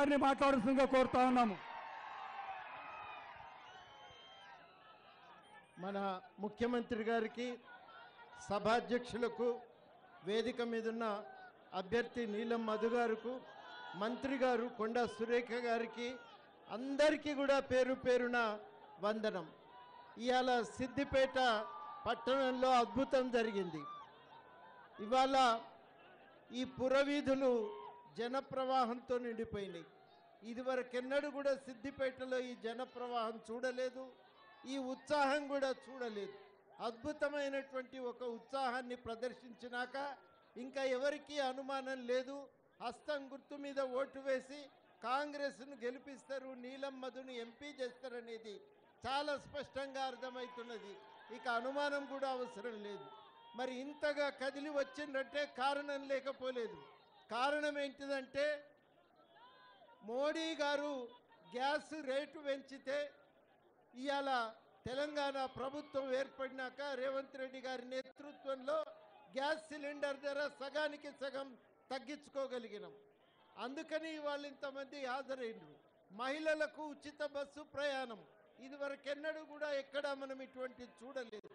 గారిని మాట్లాడుతుందిగా కోరుతా ఉన్నాము. మన ముఖ్యమంత్రి గారికి, సభాధ్యక్షులకు, వేదిక మీదున్న అభ్యర్థి నీలం మధు గారికి, మంత్రి గారు కొండా సురేఖ గారికి అందరికీ కూడా పేరు పేరున వందనం. ఇవాళ సిద్దిపేట పట్టణంలో అద్భుతం జరిగింది. ఇవాళ ఈ పురవీధులు జనప్రవాహంతో నిండిపోయినాయి. ఇదివరకెన్నడూ కూడా సిద్దిపేటలో ఈ జనప్రవాహం చూడలేదు, ఈ ఉత్సాహం కూడా చూడలేదు. అద్భుతమైనటువంటి ఒక ఉత్సాహాన్ని ప్రదర్శించినాక ఇంకా ఎవరికీ అనుమానం లేదు, హస్తం గుర్తు మీద ఓటు వేసి కాంగ్రెస్ను గెలిపిస్తారు, నీలం మధుని ఎంపీ చేస్తారనేది చాలా స్పష్టంగా అర్థమవుతున్నది. ఇక అనుమానం కూడా అవసరం లేదు. మరి ఇంతగా కదిలి వచ్చిందంటే కారణం లేకపోలేదు. కారణం ఏంటిదంటే మోడీ గారు గ్యాస్ రేటు పెంచితే ఇవాళ తెలంగాణ ప్రభుత్వం ఏర్పడినాక రేవంత్ రెడ్డి గారి నేతృత్వంలో గ్యాస్ సిలిండర్ ధర సగానికి సగం తగ్గించుకోగలిగినాం. అందుకని వాళ్ళు ఇంతమంది హాజరైనరు. మహిళలకు ఉచిత బస్సు ప్రయాణం ఇదివరకెన్నడూ కూడా ఎక్కడా మనం ఇటువంటి చూడలేదు.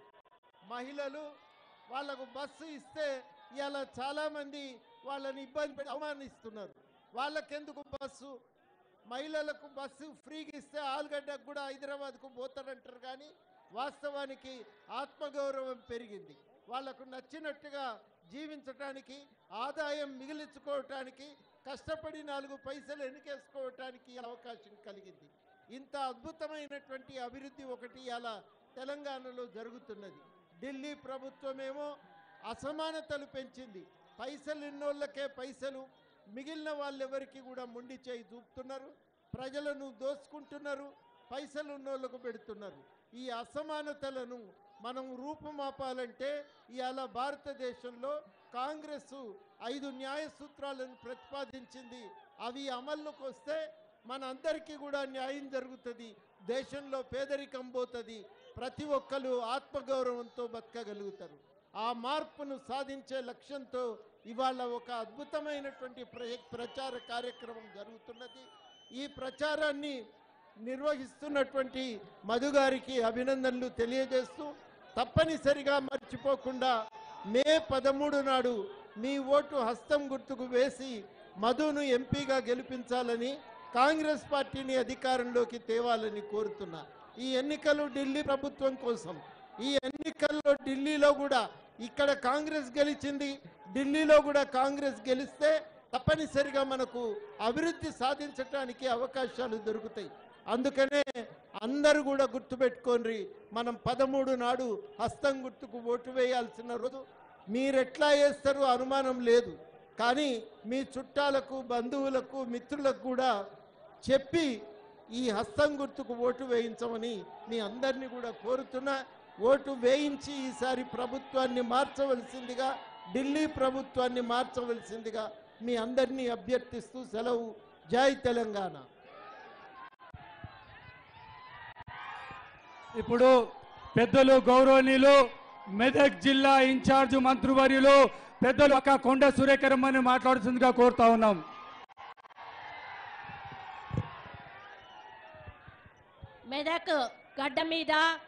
మహిళలు వాళ్ళకు బస్సు ఇస్తే ఇలా చాలామంది వాళ్ళని ఇబ్బంది పెట్టి అవమానిస్తున్నారు. వాళ్ళకెందుకు బస్సు? మహిళలకు బస్సు ఫ్రీగా ఇస్తే ఆలుగడ్డకు కూడా హైదరాబాద్కు పోతారంటారు. కానీ వాస్తవానికి ఆత్మగౌరవం పెరిగింది. వాళ్లకు నచ్చినట్టుగా జీవించటానికి, ఆదాయం మిగిలించుకోవటానికి, కష్టపడి 4 పైసలు ఎన్నికేసుకోవటానికి అవకాశం కలిగింది. ఇంత అద్భుతమైనటువంటి అభివృద్ధి ఒకటి ఇలా తెలంగాణలో జరుగుతున్నది. ఢిల్లీ ప్రభుత్వమేమో అసమానతలు పెంచింది. పైసలు ఇన్నోళ్ళకే పైసలు, మిగిలిన వాళ్ళెవరికి కూడా మొండి చేయి చూపుతున్నారు, ప్రజలను దోచుకుంటున్నారు, పైసలు ఉన్నోళ్ళకు పెడుతున్నారు. ఈ అసమానతలను మనం రూపుమాపాలంటే ఇవాళ భారతదేశంలో కాంగ్రెస్ 5 న్యాయ సూత్రాలను ప్రతిపాదించింది. అవి అమల్లోకి వస్తే మన అందరికీ కూడా న్యాయం జరుగుతుంది, దేశంలో పేదరికం పోతుంది, ప్రతి ఒక్కరు ఆత్మగౌరవంతో బతకగలుగుతారు. ఆ మార్పును సాధించే లక్ష్యంతో ఇవాళ ఒక అద్భుతమైనటువంటి ప్రచార కార్యక్రమం జరుగుతున్నది. ఈ ప్రచారాన్ని నిర్వహిస్తున్నటువంటి మధు గారికి అభినందనలు తెలియజేస్తూ, తప్పనిసరిగా మర్చిపోకుండా మే 13 నాడు మీ ఓటు హస్తం గుర్తుకు వేసి మధును ఎంపీగా గెలిపించాలని, కాంగ్రెస్ పార్టీని అధికారంలోకి తేవాలని కోరుతున్నా. ఈ ఎన్నికలు ఢిల్లీ ప్రభుత్వం కోసం. ఈ ఎన్నికల్లో ఢిల్లీలో కూడా ఇక్కడ కాంగ్రెస్ గెలిచింది, ఢిల్లీలో కూడా కాంగ్రెస్ గెలిస్తే తప్పనిసరిగా మనకు అభివృద్ధి సాధించడానికి అవకాశాలు దొరుకుతాయి. అందుకనే అందరూ కూడా గుర్తుపెట్టుకోండి, మనం 13 నాడు హస్తం గుర్తుకు ఓటు వేయాల్సిన రోజు. మీరెట్లా వేస్తారో అనుమానం లేదు, కానీ మీ చుట్టాలకు, బంధువులకు, మిత్రులకు కూడా చెప్పి ఈ హస్తం గుర్తుకు ఓటు వేయించమని మీ అందరినీ కూడా కోరుతున్నా. ఓటు వేయించి ఈసారి ప్రభుత్వాన్ని మార్చవలసిందిగా, ఢిల్లీ ప్రభుత్వాన్ని మార్చవలసిందిగా మీ అందరినీ అభ్యర్థిస్తూ సెలవు. జై తెలంగాణ. ఇప్పుడు పెద్దలు గౌరవనీయులు మెదక్ జిల్లా ఇన్ఛార్జ్ మంత్రివర్యులు పెద్దలు అక్క కొండ సురేఖరమ్మని మాట్లాడుతుందిగా కోరుతా ఉన్నాం. మెదక్ గడ్డ మీద